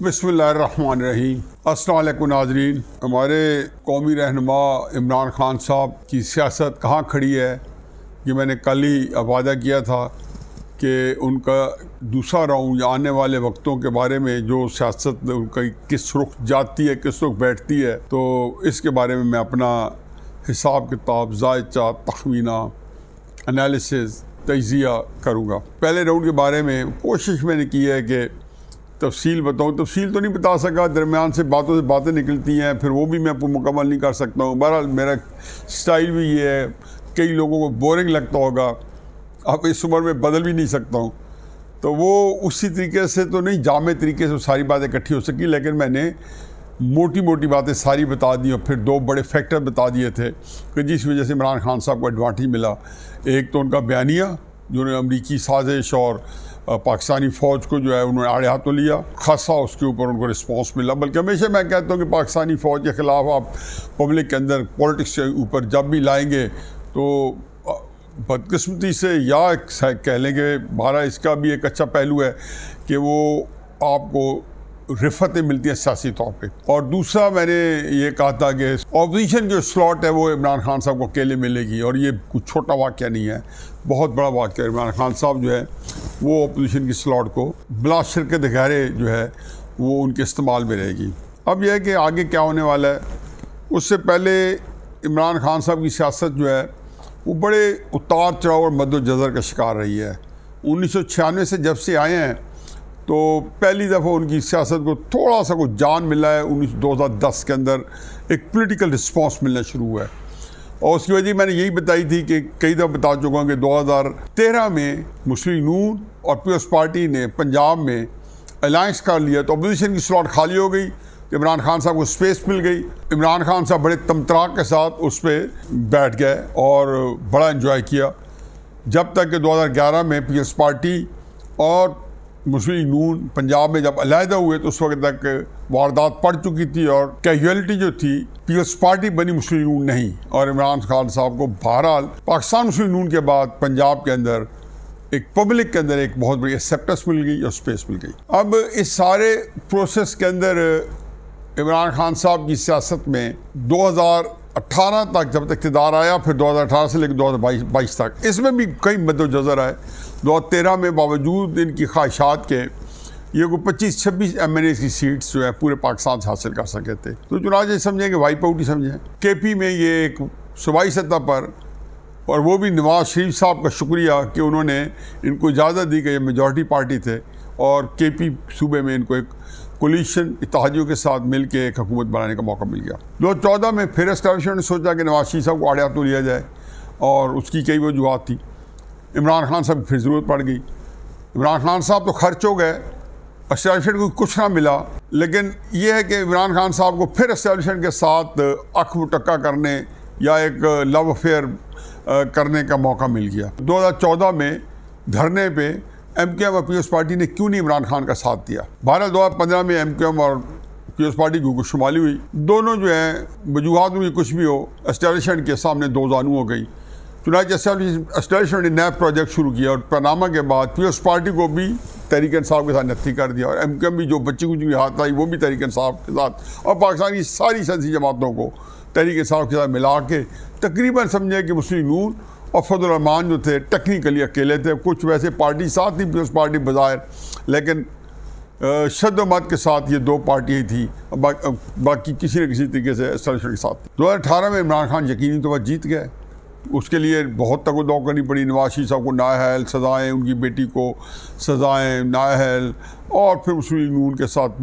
बिस्मिल्लाहिर्रहमानिर्रहीम। अस्सलाम वालेकुम नाज़रीन। हमारे कौमी रहनुमा इमरान खान साहब की सियासत कहाँ खड़ी है, ये मैंने कल ही वादा किया था कि उनका दूसरा राउंड आने वाले वक्तों के बारे में जो सियासत उनका किस रुख जाती है, किस रुख बैठती है, तो इसके बारे में मैं अपना हिसाब किताब, जायचा, तखमीना, एनालिसिस, तजिया करूँगा। पहले राउंड के बारे में कोशिश मैंने की है कि तफसील बताऊँ। तफसील तो नहीं बता सका, दरमियान से बातें निकलती हैं, फिर वो भी मैं मुकम्मल नहीं कर सकता हूँ। बहरहाल मेरा स्टाइल भी ये है, कई लोगों को बोरिंग लगता होगा, अब इस उम्र में बदल भी नहीं सकता हूँ, तो वो उसी तरीके से तो नहीं, जामे तरीके से सारी बातें इकट्ठी हो सकी, लेकिन मैंने मोटी मोटी बातें सारी बता दी और फिर दो बड़े फैक्टर बता दिए थे कि जिस वजह से इमरान खान साहब को एडवांटेज मिला। एक तो उनका बयानिया, जिन्होंने अमरीकी साजिश और पाकिस्तानी फ़ौज को जो है उन्होंने आड़े हाथों लिया, खासा उसके ऊपर उनको रिस्पॉन्स मिला। बल्कि हमेशा मैं कहता हूँ कि पाकिस्तानी फ़ौज के ख़िलाफ़ आप पब्लिक के अंदर पॉलिटिक्स के ऊपर जब भी लाएंगे तो बदकिस्मती से या कह लें कि हमारा इसका भी एक अच्छा पहलू है कि वो आपको रिफ़तें मिलती हैं सियासी तौर पे। और दूसरा मैंने ये कहा था कि ऑपोजिशन जो स्लॉट है वो इमरान खान साहब को अकेले मिलेगी, और ये कुछ छोटा वाक़या नहीं है, बहुत बड़ा वाक़या। इमरान खान साहब जो है वो अपोजिशन की स्लॉट को बिला शिरकत गैरे जो है वो उनके इस्तेमाल में रहेगी। अब यह है कि आगे क्या होने वाला है, उससे पहले इमरान खान साहब की सियासत जो है वो बड़े उतार चढ़ाव और मद्दोजज़र का शिकार रही है। 1996 से जब से आए हैं तो पहली दफ़ा उनकी सियासत को थोड़ा सा कुछ जान मिला है। 2010 के अंदर एक पॉलिटिकल रिस्पांस मिलना शुरू हुआ है, और उसकी वजह मैंने यही बताई थी कि कई दफ़ा बता चुका हूँ कि 2013 में मुस्लिम नून और पीपल्स पार्टी ने पंजाब में अलायंस कर लिया, तो अपोजिशन की स्लॉट खाली हो गई, तो इमरान खान साहब को स्पेस मिल गई। इमरान खान साहब बड़े तमतराक के साथ उस पर बैठ गए और बड़ा इन्जॉय किया, जब तक कि 2011 में पीपल्स पार्टी और मुस्लिम नून पंजाब में जब अलहदा हुए तो उस वक्त तक वारदात पड़ चुकी थी और कैजुअलिटी जो थी पीपल्स पार्टी बनी, मुस्लिम नून नहीं। और इमरान खान साहब को बहरहाल पाकिस्तान मुस्लिम नून के बाद पंजाब के अंदर एक पब्लिक के अंदर एक बहुत बड़ी एक्सेप्टेंस मिल गई और स्पेस मिल गई। अब इस सारे प्रोसेस के अंदर इमरान खान साहब की सियासत में 2018 तक जब तक इक़्तिदार आया, फिर 2018 से लेकर 2022 तक, इसमें भी कई मद्दोजज़र आए। 2013 में बावजूद इनकी ख्वाहिशात के ये को 25-26 MNA की सीट्स जो है पूरे पाकिस्तान से हासिल कर सके थे, तो चुनाचे समझें कि वाइप आउट ही समझें। KP में ये एक सूबाई सतह पर, और वो भी नवाज शरीफ साहब का शुक्रिया कि उन्होंने इनको इजाज़त दी कि ये मेजॉरिटी पार्टी थे और KP सूबे में इनको एक कोलिशन इत्तेहादियों के साथ मिल के एक हुकूमत बनाने का मौका मिल गया। 2014 में फिर एस्टैब्लिशमेंट ने सोचा कि नवाज शरीफ साहब को आड़े हाथों लिया जाए, और उसकी कई वजूहत थी। इमरान खान साहब फिर ज़रूरत पड़ गई। इमरान खान साहब तो खर्च हो गए, एस्टैब्लिशमेंट को कुछ ना मिला, लेकिन यह है कि इमरान खान साहब को फिर एस्टैब्लिशमेंट के साथ अख मुटक्का करने या एक लव अफेयर करने का मौका मिल गया। 2014 में धरने पे MQM और पीपल्स पार्टी ने क्यों नहीं इमरान खान का साथ दिया। 2015 में MQM और पीपल्स पार्टी की शुमाली हुई, दोनों जो हैं वजूहत में कुछ भी हो, एस्टैब्लिशमेंट के सामने दो जानू हो गई। चुनाच एस्टैब्लिशमेंट ने नया प्रोजेक्ट शुरू किया, और पनामा के बाद पीपल्स पार्टी को भी तहरीक इंसाफ के साथ नत्थी कर दिया, और MQM भी जो बच्ची कुछ हाथ आई वो भी तहरीक इंसाफ के साथ, और पाकिस्तान की सारी सियासी जमातों को तहरीक इंसाफ के साथ मिला के तकरीबन समझे कि मुस्लिम नून और फजल रहमान जो थे टेक्निकली अकेले थे। कुछ वैसे पार्टी साथ थी पीपल्स पार्टी बज़ाहिर, लेकिन शद्द-ओ-मत के साथ ये दो पार्टियाँ थी, बाकी किसी न किसी तरीके से एस्टैब्लिशमेंट के साथ। 2018 में इमरान खान यकीनी तौर पर जीत गए, उसके लिए बहुत तगदौ करनी पड़ी। नवाज शरीफ साहब को नाअहल सज़ाएँ, उनकी बेटी को सज़ाएँ नाअहल, और फिर मुस्लिम नून के साथ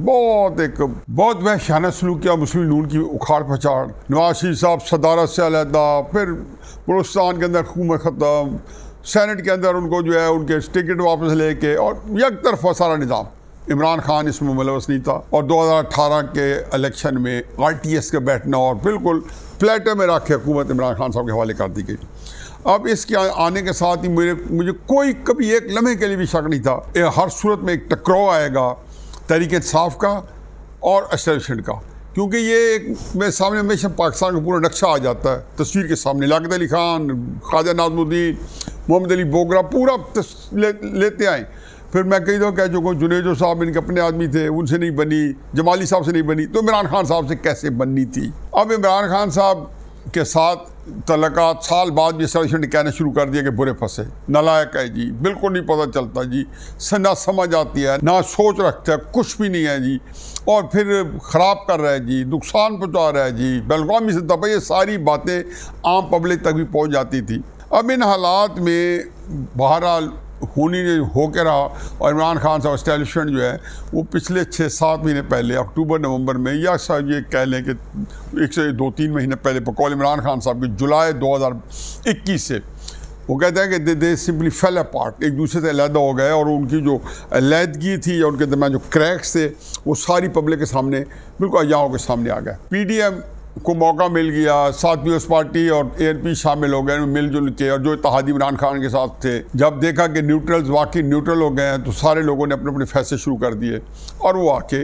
बहुत वहशाना सलूक किया, मुस्लिम नून की उखाड़ पछाड़। नवाज शरीफ साहब सदारत से अलहदा, फिर बलूचिस्तान के अंदर हुकूमत ख़त्म, सेनेट के अंदर उनको जो है उनके टिकट वापस लेके, और एक तरफा सारा निज़ाम। इमरान खान इसमें मुलवस नहीं था, और 2018 के इलेक्शन में RTS का बैठना और बिल्कुल प्लेटर में रख के हुकूमत इमरान खान साहब के हवाले कर दी गई। अब इसके आने के साथ ही मुझे कोई कभी एक लम्हे के लिए भी शक नहीं था, हर सूरत में एक टकराव आएगा तहरीक इंसाफ का और एस्टैब्लिशमेंट का, क्योंकि ये एक मेरे सामने हमेशा पाकिस्तान का पूरा नक्शा आ जाता है तस्वीर के सामने। लियाकत अली खान, ख्वाजा नाज़मुद्दीन, मोहम्मद अली बोगरा पूरा लेते आए। फिर मैं कई दफ़ा कह चुका हूँ, जुनेजो साहब इनके अपने आदमी थे, उनसे नहीं बनी, जमाली साहब से नहीं बनी, तो इमरान खान साहब से कैसे बननी थी। अब इमरान खान साहब के साथ तलकात साल बाद भी सजेशन कहना शुरू कर दिया कि बुरे फंसे, नालायक है जी, बिल्कुल नहीं पता चलता जी, ना समझ आती है, ना सोच रखता है, कुछ भी नहीं है जी, और फिर ख़राब कर रहा है जी, नुकसान पहुँचा रहा है जी, बेलगामी से दबा, ये सारी बातें आम पब्लिक तक भी पहुँच जाती थी। अब इन हालात में बहरहाल होनी हो के रहा, और इमरान खान साहब इस्टेब्लिशमेंट जो है वो पिछले 6-7 महीने पहले अक्टूबर नवंबर में, या शायद ये कह लें कि 1 से 2-3 महीने पहले बकौल इमरान खान साहब के जुलाई 2021 से वो कहते हैं कि दे सिंपली फेल अपार्ट, एक दूसरे से अलहदा हो गए, और उनकी जो अलहदगी थी या उनके दरमियान जो क्रैक्स थे वो सारी पब्लिक के सामने बिल्कुल अयाओं के सामने आ गए। PDM को मौका मिल गया, साथ पीपल्स पार्टी और ANP शामिल हो गए मिलजुल के, और जो इत्तेहादी इमरान खान के साथ थे, जब देखा कि न्यूट्रल्स वाकई न्यूट्रल हो गए हैं तो सारे लोगों ने अपने अपने फैसले शुरू कर दिए, और वो आके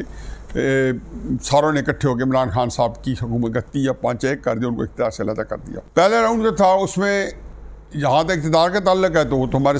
सारों ने इकट्ठे होकर इमरान खान साहब की हुकूमत का 3 या 5 एक कर दिया, उनको इख्तियार से अलग कर दिया। पहले राउंड जो था उसमें जहाँ तक इक़्तिदार का ताल्लुक है तो वो तो हमारे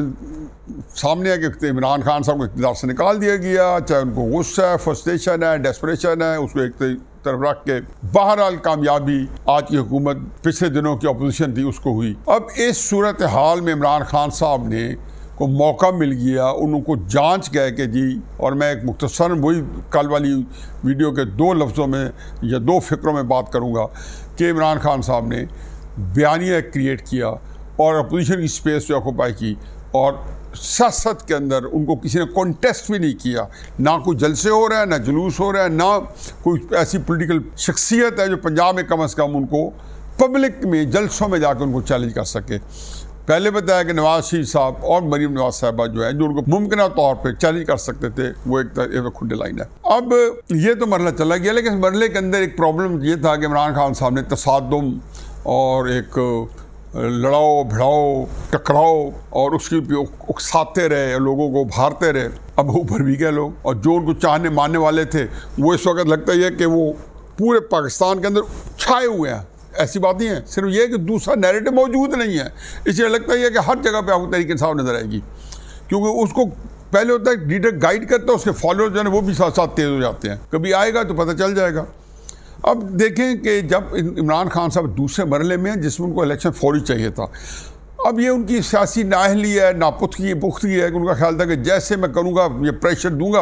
सामने है कि इमरान खान साहब को इक़्तिदार से निकाल दिया गया, चाहे उनको गुस्सा है, फ्रस्ट्रेशन है, डेस्परेशन है, उसको एक तरफ रख के बहरहाल कामयाबी आज की हुकूमत पिछले दिनों की अपोजिशन थी उसको हुई। अब इस सूरत हाल में इमरान खान साहब ने को मौका मिल गया, उनको जांच गए कि जी, और मैं एक मुख्तसर वही कल वाली वीडियो के 2 लफ्ज़ों में या 2 फ़िक्रों में बात करूँगा कि इमरान खान साहब ने बयानिया क्रिएट किया और अपोजिशन की स्पेस जो ऑक्यूपाई की, और सियासत के अंदर उनको किसी ने कॉन्टेस्ट भी नहीं किया, ना कोई जलसे हो रहा है, ना जुलूस हो रहा है, ना कोई ऐसी पॉलिटिकल शख्सियत है जो पंजाब में कम अज़ कम उनको पब्लिक में जलसों में जाकर उनको चैलेंज कर सके। पहले बताया कि नवाज शरीफ साहब और मरीम नवाज साहबा जो है जो उनको मुमकिन तौर पर चैलेंज कर सकते थे, वो एक खुद लाइन है। अब ये तो मरला चला गया, लेकिन इस मरले के अंदर एक प्रॉब्लम ये था कि इमरान खान साहब ने तसादुम और एक लड़ाओ भिड़ाओ टकराओ और उसकी उकसाते रहे, लोगों को भारते रहे। अब ऊपर भी गए लोग, और जो उनको चाहने मानने वाले थे वो इस वक्त लगता ही है कि वो पूरे पाकिस्तान के अंदर छाए हुए हैं। ऐसी बात नहीं है, सिर्फ ये कि दूसरा नैरेटिव मौजूद नहीं है, इसलिए लगता ही है कि हर जगह पे आपको तहरीक इंसाफ नज़र आएगी, क्योंकि उसको पहले होता है लीडर गाइड करता है, उसके फॉलोअर जो है वो भी साथ साथ तेज़ हो जाते हैं, कभी आएगा तो पता चल जाएगा। अब देखें कि जब इमरान खान साहब दूसरे मरले में जिसमें उनको इलेक्शन फौरी चाहिए था, अब ये उनकी सियासी नाअहली है, पुख्तगी है कि उनका ख्याल था कि जैसे मैं करूँगा, ये प्रेशर दूंगा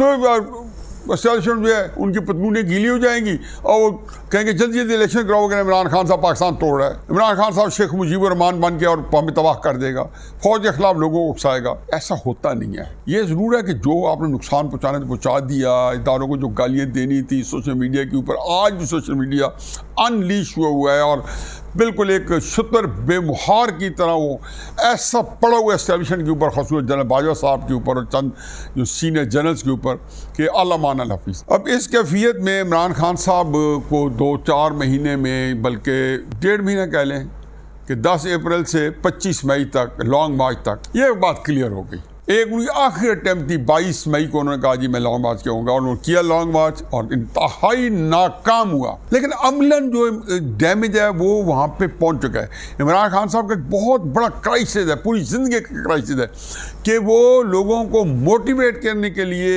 तो इलेक्शन जो है उनकी पतलूनें गीली हो जाएंगी और वो कहेंगे जल्दी जल्दी इलेक्शन कराओगे, इमरान खान साहब पाकिस्तान तोड़ रहा है, इमरान खान साहब शेख मुजीबुर रहमान बन के और हमें तबाह कर देगा, फौज के खिलाफ लोगों को उकसाएगा। ऐसा होता नहीं है। ये ज़रूर है कि जो आपने नुकसान पहुँचाने तो पहुँचा दिया, इदारों को जो गालियाँ देनी थी सोशल मीडिया के ऊपर, आज भी सोशल मीडिया अनलीश हुआ है और बिल्कुल एक शुतर बेमुहार की तरह वो ऐसा पड़ा हुआ एस्टेब्लिशमेंट के ऊपर, ख़ासतौर जनरल बाजवा साहब के ऊपर और चंद जो सीनियर जनरल्स के ऊपर कि अल्लाह मान अल हफीज़। अब इस कैफियत में इमरान खान साहब को 2-4 महीने में, बल्कि 1.5 महीना कह लें कि 10 अप्रैल से 25 मई तक लॉन्ग मार्च तक ये बात क्लियर हो गई। एक उनकी आखिरी अटैम्प्ट थी 22 मई को, उन्होंने कहा जी मैं लॉन्ग मार्च कहूँगा, और उन्होंने किया लॉन्ग मार्च और इंतहाई नाकाम हुआ। लेकिन अमलन जो डैमेज है वो वहाँ पे पहुँच चुका है। इमरान खान साहब का एक बहुत बड़ा क्राइसिस है, पूरी ज़िंदगी का क्राइसिस है कि वो लोगों को मोटिवेट करने के लिए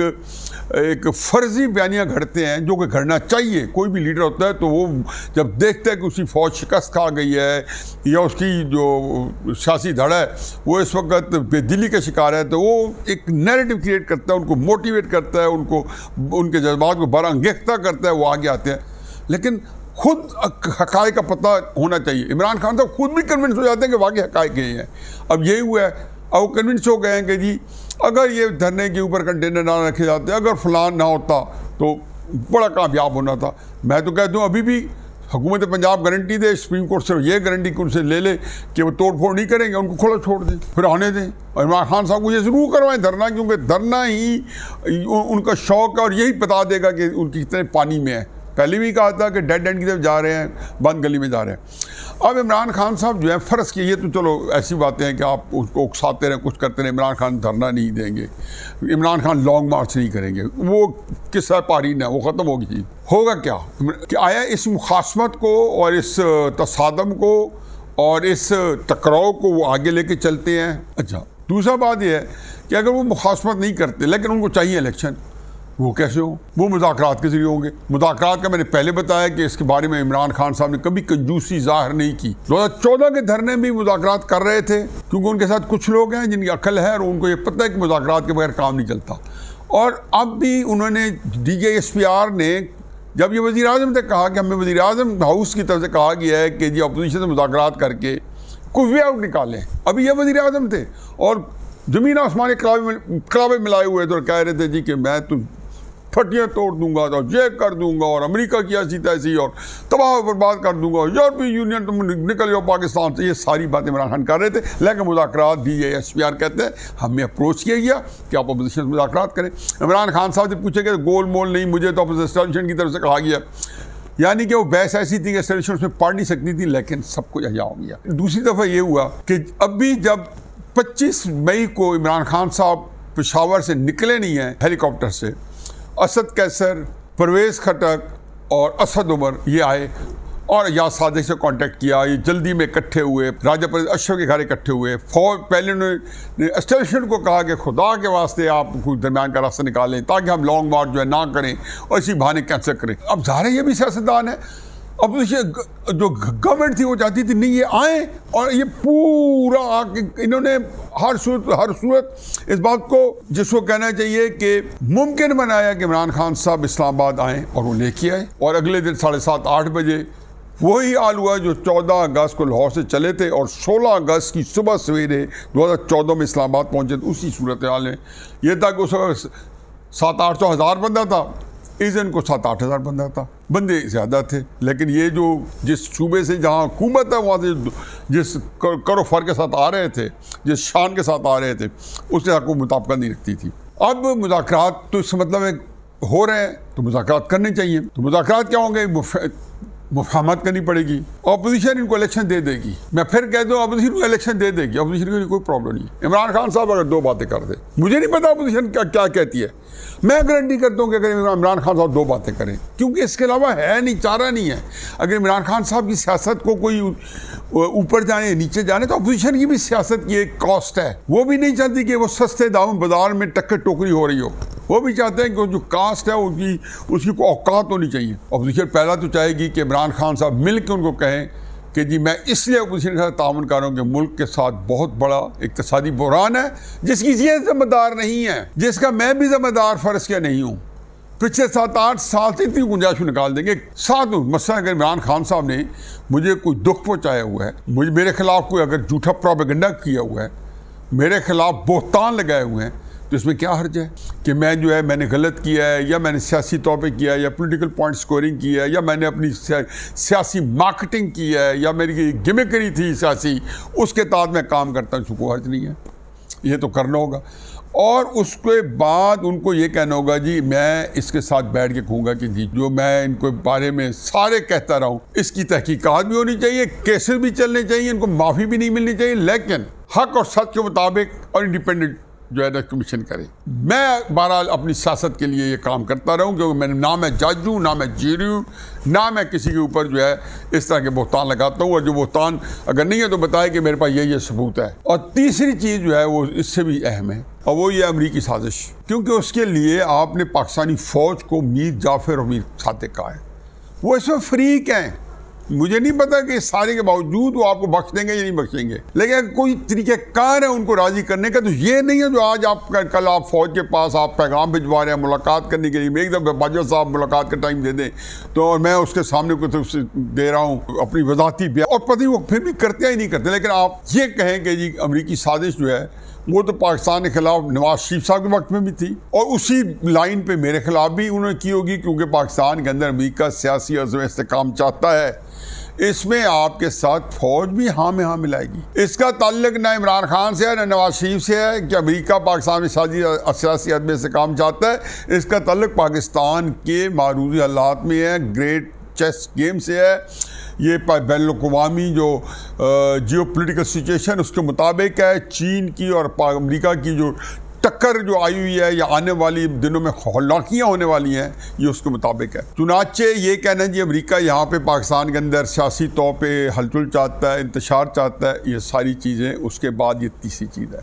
एक फ़र्जी बयानियाँ घड़ते हैं, जो कि घड़ना चाहिए। कोई भी लीडर होता है तो वो जब देखता है कि उसकी फ़ौज शिकस्त खा गई है या उसकी जो सियासी धड़ है वो इस वक्त बेदिली का शिकार है, तो वो एक नैरेटिव क्रिएट करता है, उनको मोटिवेट करता है, उनको उनके जज्बात को बरअंगेख्ता करता है, वो आगे आते हैं। लेकिन खुद हक़ाइक़ का पता होना चाहिए। इमरान खान साहब खुद भी कन्विंस हो जाते हैं कि वाकई हक़ाइक़ ये हैं। अब यही हुआ है, अब वो कन्विंस हो गए हैं कि जी अगर ये धरने के ऊपर कंटेनर ना रखे जाते, अगर फलान ना होता तो बड़ा कामयाब होना था। मैं तो कहता हूँ अभी भी हुकूमत पंजाब गारंटी दे, सुप्रीम कोर्ट से ये गारंटी कि उनसे ले ले कि वो तोड़ फोड़ नहीं करेंगे, उनको खुला छोड़ दें, फिर आने दें। और इमरान खान साहब को ये ज़रूर करवाएं धरना, क्योंकि धरना ही उनका शौक़ है और यही बता देगा कि उनकी कितने पानी में है। पहले भी कहा था कि डेड एंड की तरफ जा रहे हैं, बंद गली में जा रहे हैं। अब इमरान खान साहब जो है फ़र्ज़ किए, ये तो चलो ऐसी बातें हैं कि आप उसको उकसाते रहें, कुछ करते रहें, इमरान खान धरना नहीं देंगे, इमरान खान लॉन्ग मार्च नहीं करेंगे, वो किस्सा पारी ना, वो ख़त्म होगी चीज़। होगा क्या कि आया इस मुखासमत को और इस तसादम को और इस टकराव को वो आगे लेके चलते हैं। अच्छा, दूसरा बात यह है कि अगर वो मुखासमत नहीं करते लेकिन उनको चाहिए इलेक्शन, वो कैसे हो? वो मुज़ाकरात के जरिए होंगे। मुज़ाकरात का मैंने पहले बताया कि इसके बारे में इमरान खान साहब ने कभी कंजूसी ज़ाहिर नहीं की। 2014 के धरने में मुज़ाकरात कर रहे थे क्योंकि उनके साथ कुछ लोग हैं जिनकी अक्ल है और उनको ये पता है कि मुज़ाकरात के बगैर काम नहीं चलता। और अब भी उन्होंने DJSPR ने जब ये वज़ीर आज़म ने कहा कि हमें वज़ीर आज़म हाउस की तरफ से कहा गया है कि जी अपोजिशन से मुज़ाकरात करके कोई वे आउट निकालें, अभी ये वज़ीर आज़म थे और ज़मीन आसमान के कलावे मिलाए हुए थे और कह रहे थे जी कि मैं तो फटियाँ तोड़ दूंगा तो ये कर दूंगा और अमेरिका की ऐसी तैसी और तबाह बर्बाद कर दूंगा, यूरोपीय यूनियन तुम निकल जाओ पाकिस्तान से। ये सारी बातें इमरान खान कर रहे थे। लेकिन मुज़ाकरात DJSPR कहते हैं हमें अप्रोच किया गया कि आप अपोजिशन से मुज़ाकरात करें। इमरान खान साहब से पूछे गए गोल मोल नहीं, मुझे तो एस्टेब्लिशमेंट की तरफ से कहा गया, यानी कि वो बहस ऐसी थी कि एस्टेब्लिशमेंट उसमें पढ़ नहीं सकती थी, लेकिन सब कुछ अजा हो गया। दूसरी दफ़ा ये हुआ कि अभी जब 25 मई को इमरान खान साहब पेशावर से निकले नहीं हैं हेलीकॉप्टर से, असद कैसर, परवेज़ खटक और असद उमर ये आए और या सादिक से कांटेक्ट किया। ये जल्दी में इकट्ठे हुए, राजा परवेज़ अशरफ के घर इकट्ठे हुए। फौज पहले उन्होंने एस्टेब्लिशमेंट को कहा कि खुदा के वास्ते आप कोई दरमियान का रास्ता निकालें ताकि हम लॉन्ग मार्च जो है ना करें और इसी बहाने कैंसिल करें। अब ज़ाहिर है ये भी सियासतदान है। अब जो गवर्नमेंट थी वो चाहती थी नहीं ये आए और ये पूरा आके इन्होंने हर सूरत इस बात को जिसको कहना चाहिए कि मुमकिन बनाया कि इमरान खान साहब इस्लामाबाद आए और वो लेके आए। और अगले दिन 7:30-8 बजे वही हाल हुआ जो 14 अगस्त को लाहौर से चले थे और 16 अगस्त की सुबह सवेरे 2014 में इस्लामाबाद पहुंचे। तो उसी सूरत हाल है ये था कि उस वक्त 700-800 हज़ार बंदा था, इस दिन को 7-8 हज़ार बंदा था, बंदे ज़्यादा थे। लेकिन ये जो जिस सूबे से जहाँ हुकूमत है वहाँ से जिस करो फर के साथ आ रहे थे, जिस शान के साथ आ रहे थे, उसके साथ कोई मुताबिकत नहीं रखती थी। अब मुज़ाकरात तो इस मतलब में हो रहे हैं तो मुज़ाकरात करने चाहिए। तो मुज़ाकरात क्या होंगे? मुफाहमत करनी पड़ेगी। अपोजिशन इनको इलेक्शन दे देगी। मैं फिर कह दूँ अपोजिशन को इलेक्शन दे देगी, अपोजिशन को कोई प्रॉब्लम नहीं। इमरान खान साहब अगर 2 बातें कर दे, मुझे नहीं पता अपोजिशन क्या कहती है, मैं गारंटी करता हूँ कि अगर इमरान खान साहब 2 बातें करें, क्योंकि इसके अलावा है नहीं, चारा नहीं है। अगर इमरान खान साहब की सियासत को कोई ऊपर जाने नीचे जाने तो अपोजिशन की भी सियासत की एक कॉस्ट है। वो भी नहीं चाहती कि वो सस्ते दाम बाजार में टक्कर टोकरी हो रही हो। वो भी चाहते हैं कि जो कास्ट है उसकी कोई औकात होनी चाहिए। अपोजिशन पहला तो चाहेगी कि इमरान खान साहब मिल के उनको कहें कि जी मैं इसलिए अपोजिशन के साथ ताउन कर रहा हूँ कि मुल्क के साथ बहुत बड़ा इक्तिसादी बुहरान है जिसकी ये जिम्मेदार नहीं है, जिसका मैं भी जिम्मेदार फ़र्ज के नहीं हूँ। पिछले 7-8 साल से इतनी गुंजाइश निकाल देंगे। साथ मसला अगर इमरान खान साहब ने मुझे कोई दुख पहुँचाया हुआ है, मेरे खिलाफ कोई अगर झूठा प्रोपेगेंडा किया हुआ है, मेरे खिलाफ बोहतान लगाए हुए हैं, तो इसमें क्या हर्ज है कि मैं जो है मैंने गलत किया है या मैंने सियासी तौर पे किया है या पॉलिटिकल पॉइंट स्कोरिंग की है या मैंने अपनी सियासी मार्केटिंग की है या मेरी गिमिकरी थी सियासी, उसके तहत मैं काम करता हूँ, कोई हर्ज नहीं है। ये तो करना होगा और उसके बाद उनको ये कहना होगा जी मैं इसके साथ बैठ के कहूँगा कि जी जो मैं इनको बारे में सारे कहता रहा हूँ इसकी तहकीकात भी होनी चाहिए, केसेस भी चलने चाहिए, इनको माफ़ी भी नहीं मिलनी चाहिए, लेकिन हक और सच के मुताबिक और इंडिपेंडेंट जो है ना कमीशन करे। मैं बहरहाल अपनी सियासत के लिए ये काम करता रहूँ क्योंकि मैंने ना मैं जज हूँ, ना मैं जीरी हूँ, ना मैं किसी के ऊपर जो है इस तरह के बोहतान लगाता हूँ और जो बोहतान अगर नहीं है तो बताए कि मेरे पास ये सबूत है। और तीसरी चीज़ जो है वो इससे भी अहम है और वो ये अमरीकी साजिश, क्योंकि उसके लिए आपने पाकिस्तानी फ़ौज को मीर जाफ़र और मीर सादिक कहा है। वो इसमें फ्रीक हैं, मुझे नहीं पता कि सारे के बावजूद वो आपको बख्श देंगे या नहीं बख्शेंगे, लेकिन कोई तरीक़ेकार है उनको राज़ी करने का। तो ये नहीं है जो आज आप कल आप फ़ौज के पास आप पैगाम भिजवा रहे हैं मुलाकात करने के लिए, मैं एकदम बाजवा साहब मुलाकात का टाइम दे दें तो और मैं उसके सामने कुछ दे रहा हूँ अपनी वजाती बयान और पता नहीं वो फिर भी करते ही नहीं करते। लेकिन आप ये कहें कि जी अमरीकी साजिश जो है वो तो पाकिस्तान के खिलाफ नवाज शरीफ साहब के वक्त में भी थी और उसी लाइन पे मेरे खिलाफ भी उन्होंने की होगी, क्योंकि पाकिस्तान के अंदर अमरीका सियासी अज़्म इस्तेकाम चाहता है। इसमें आपके साथ फौज भी हाँ में हाँ मिलाएगी। इसका ताल्लुक ना इमरान खान से है ना नवाज शरीफ से है कि अमरीका पाकिस्तान में सियासी अदम इस्तेकाम चाहता है। इसका ताल्लुक पाकिस्तान के मारूजी हालात में है, ग्रेट चेस गेम से है। ये बैनुल-अक़वामी जो जियो पोलिटिकल सिचुएशन उसके मुताबिक है। चीन की और अमरीका की जो टक्कर जो आई हुई है या आने वाली दिनों में हौलाकियाँ होने वाली हैं ये उसके मुताबिक है। चुनाचे ये कहना जी अमेरिका यहाँ पे पाकिस्तान के अंदर सियासी तौर पे हलचल चाहता है, इंतशार चाहता है, ये सारी चीज़ें उसके बाद ये तीसरी चीज़ है।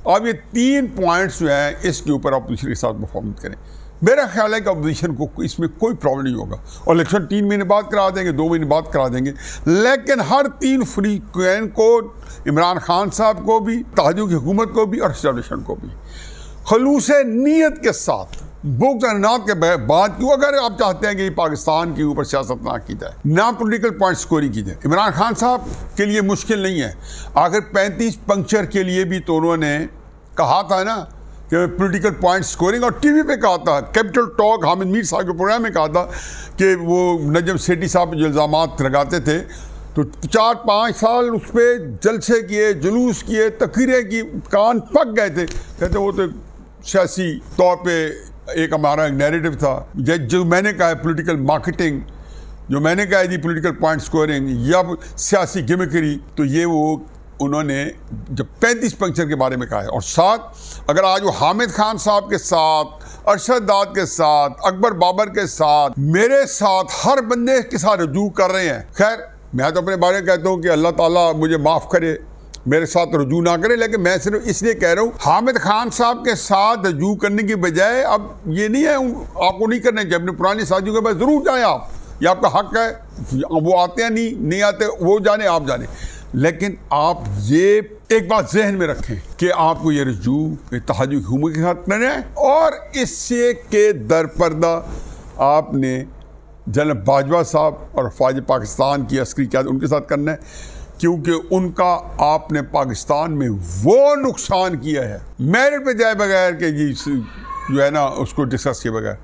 अब ये 3 पॉइंट्स जो हैं इसके ऊपर अपोजिशन के साथ परफॉर्मेंस करें। मेरा ख्याल है कि अपोजिशन को इसमें कोई प्रॉब्लम नहीं होगा और इलेक्शन 3 महीने बाद करा देंगे, 2 महीने बाद करा देंगे, लेकिन हर 3 फ्रीक्वेंट को, इमरान खान साहब को भी, तहजीब की हुकूमत को भी और एस्टेब्लिशमेंट को भी खलूस नीयत के साथ बुक अनात के बाद क्यों, अगर आप चाहते हैं कि पाकिस्तान के ऊपर सियासत ना की जाए, ना पॉलिटिकल पॉइंट स्कोरिंग की जाए। इमरान खान साहब के लिए मुश्किल नहीं है, आखिर 35 पंक्चर के लिए भी तो उन्होंने कहा था ना कि पॉलिटिकल पॉइंट स्कोरिंग, और टीवी पे कहा था, कैपिटल टॉक हामिद मीर साहब के प्रोग्राम में कहा था कि वो नजम सेठी साहब जो इल्ज़ामात लगाते थे तो 4-5 साल उस पर जलसे किए, जुलूस किए, तकरीरें की, कान पक गए थे। कहते वो तो सियासी तौर पे एक हमारा नैरेटिव था, जो मैंने कहा है पॉलिटिकल मार्केटिंग, जो मैंने कहा है जी पॉलिटिकल पॉइंट स्कोरिंग या सियासी गिमिकरी, तो ये वो उन्होंने जब 35 पंक्चर के बारे में कहा है। और साथ अगर आज वो हामिद खान साहब के साथ, अरशद दाद के साथ, अकबर बाबर के साथ, मेरे साथ, हर बंदे के साथ रजू कर रहे हैं। खैर मैं तो अपने बारे में कहता हूँ कि अल्लाह ताला मुझे माफ़ करे, मेरे साथ रजू ना करे, लेकिन मैं सिर्फ इसलिए कह रहा हूँ हामिद खान साहब के साथ रजू करने की बजाय अब ये नहीं है आपको नहीं करना चाहिए, अपने पुरानी साथियों के पास ज़रूर जाएं आप, ये आपका हक है, वो आते हैं नहीं आते वो जाने, आप जाने, लेकिन आप ये एक बात जहन में रखें कि आपको ये रजू तहजीब की हुकूमत के साथ करना है और इससे के दरपर्दा आपने जनरल बाजवा साहब और फौज पाकिस्तान की अस्करी क़यादत उनके साथ करना है, क्योंकि उनका आपने पाकिस्तान में वो नुकसान किया है मेरिट पे जाए बगैर के जी जो है ना उसको डिस्कस किए बगैर,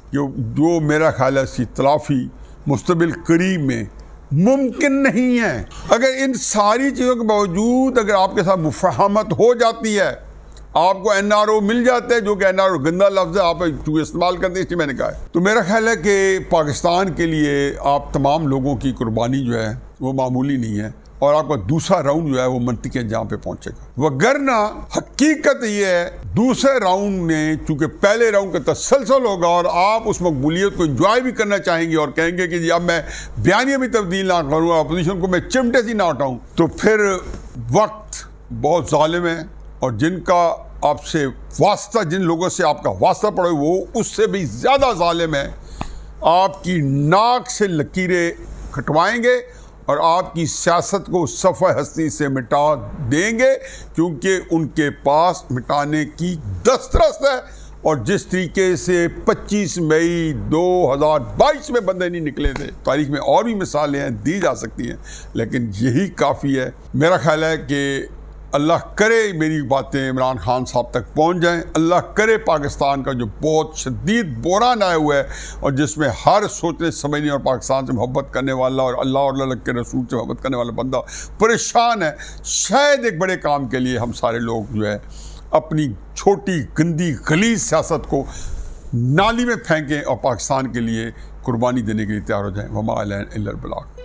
जो मेरा ख्याल है इसकी तलाफ़ी मुस्तबिल करीब में मुमकिन नहीं है। अगर इन सारी चीज़ों के बावजूद अगर आपके साथ मुफाहमत हो जाती है, आपको NRO मिल जाता है, जो कि NRO गंदा लफ्ज़ है, आप इस्तेमाल करते हैं, इसलिए मैंने कहा है। तो मेरा ख्याल है कि पाकिस्तान के लिए आप तमाम लोगों की कुर्बानी जो है वो मामूली नहीं है और आपका दूसरा राउंड जो है वो मंतकी अंजाम पे पहुंचेगा। वगरना हकीकत ये है दूसरे राउंड में चूंकि पहले राउंड का तसलसल होगा और आप उस मकबूलियत को एंजॉय भी करना चाहेंगे और कहेंगे कि जी अब मैं बयानिया भी तब्दील ना करूँ, अपोजिशन को मैं चिमटे से ना हटाऊँ, तो फिर वक्त बहुत जालिम है और जिनका आपसे वास्ता, जिन लोगों से आपका वास्ता पड़े वो उससे भी ज़्यादा जालिम है, आपकी नाक से लकीरें कटवाएंगे और आपकी सियासत को सफ़े हस्ती से मिटा देंगे, क्योंकि उनके पास मिटाने की दस्तरस है। और जिस तरीके से 25 मई 2022 में बंदे नहीं निकले थे, तारीख में और भी मिसालें हैं दी जा सकती हैं, लेकिन यही काफ़ी है। मेरा ख्याल है कि अल्लाह करे मेरी बातें इमरान खान साहब तक पहुंच जाएं, अल्लाह करे पाकिस्तान का जो बहुत शदीद बहरान आया हुआ है और जिसमें हर सोचने समझने और पाकिस्तान से मोहब्बत करने वाला और अल्लाह और अल्लाह के रसूल से मोहब्बत करने वाला बंदा परेशान है, शायद एक बड़े काम के लिए हम सारे लोग जो है अपनी छोटी गंदी गलीज सियासत को नाली में फेंकें और पाकिस्तान के लिए कुर्बानी देने के लिए तैयार हो जाएँ। वमा अलैना इल्लल बलाग।